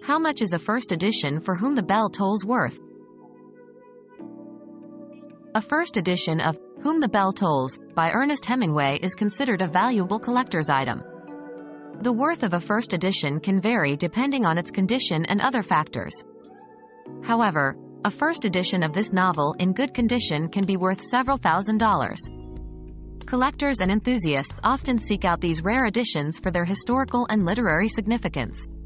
How much is a first edition For Whom the Bell Tolls worth? A first edition of Whom the Bell Tolls by Ernest Hemingway is considered a valuable collector's item. The worth of a first edition can vary depending on its condition and other factors. However, a first edition of this novel in good condition can be worth several $1,000s. Collectors and enthusiasts often seek out these rare editions for their historical and literary significance.